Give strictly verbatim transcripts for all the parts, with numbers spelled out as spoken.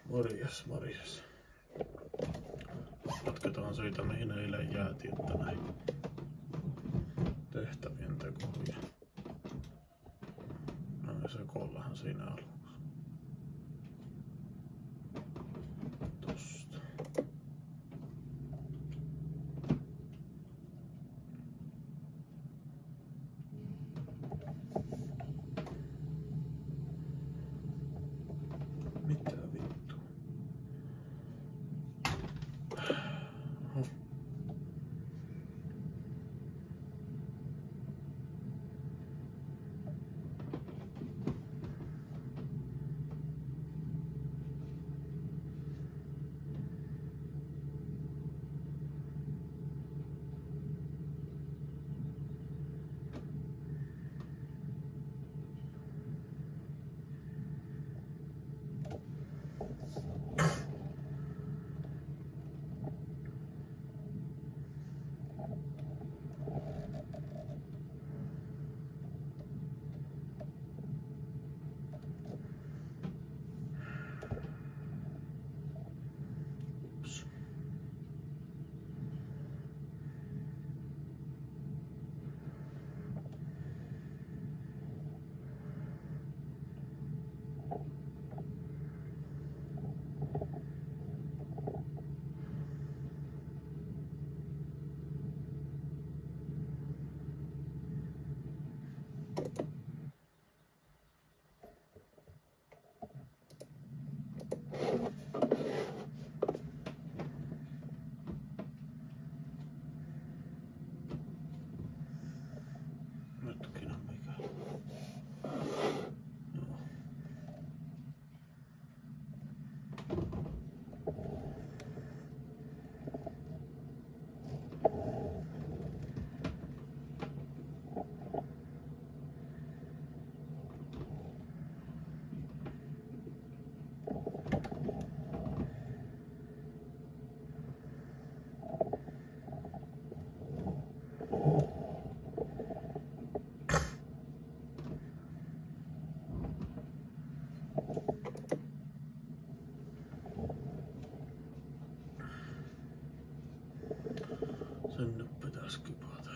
Morjes, morjes. Jatketaan siitä, mihin eilen jäätiin tänään tehtävien tekoon. No se kollahan siinä aluksi. Tosta. Mitä vittu? Hetkinen, mikä? Joo. Sen nyt pitäis kipata.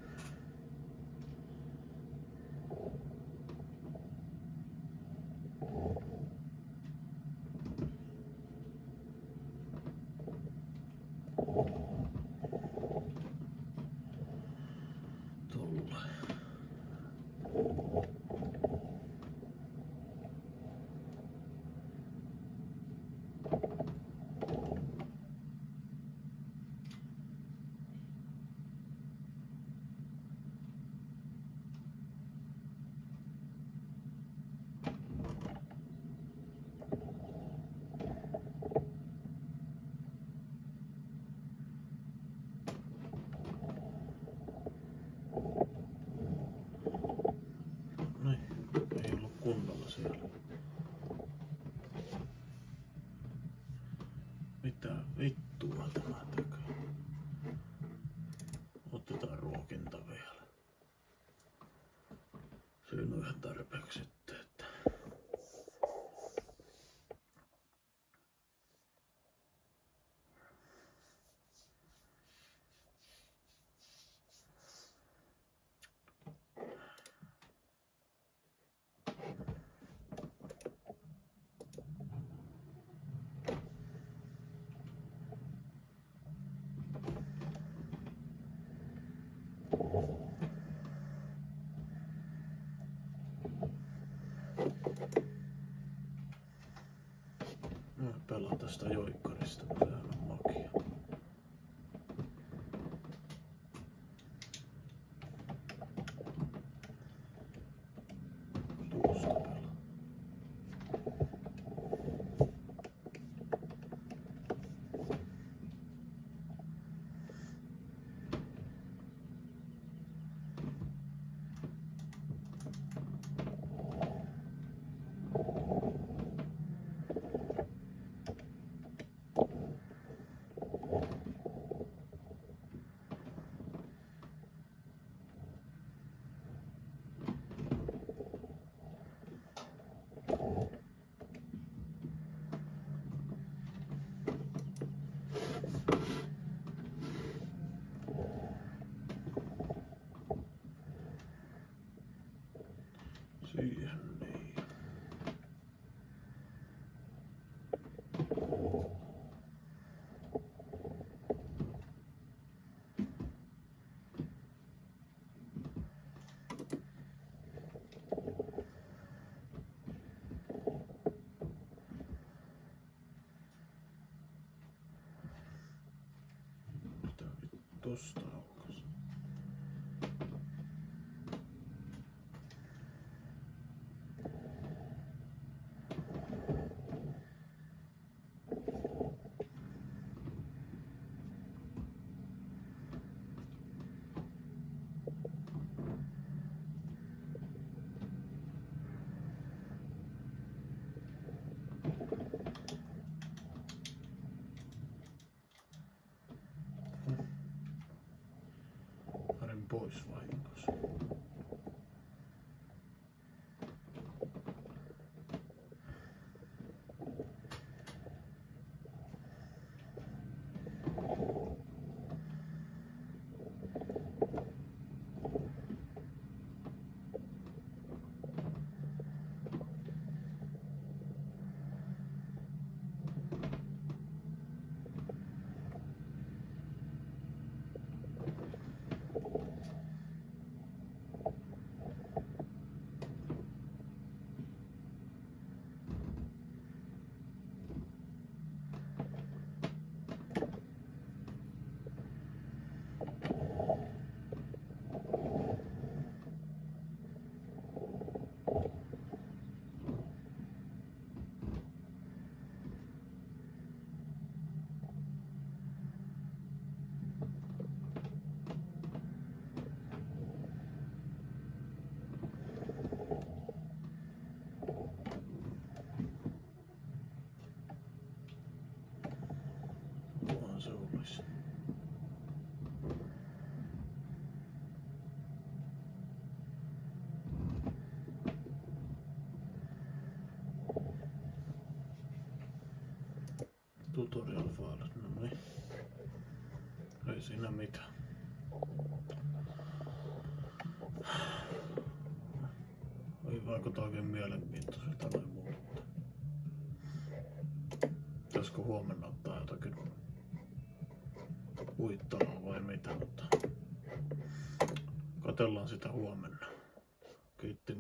Tolle. Ei ollut kunnolla siellä. Mitä vittua tämä tekee? Otetaan ruokinta vielä. Siinä on ihan tarpeeksi sitten, että... Mä pelaan tästä joikkarista, sehän on makia. Tuosta pelaa. tosta aukas. Pois vahingossa. Se olisi. Tutorial file, no niin. Ei siinä mitään. Ei vaikuta oikein mielenkiintoiselta noin muuta. Pitäisikö huomenna ottaa jotakin uittavaa vai mitä, mutta katsellaan sitä huomenna. Kiitti.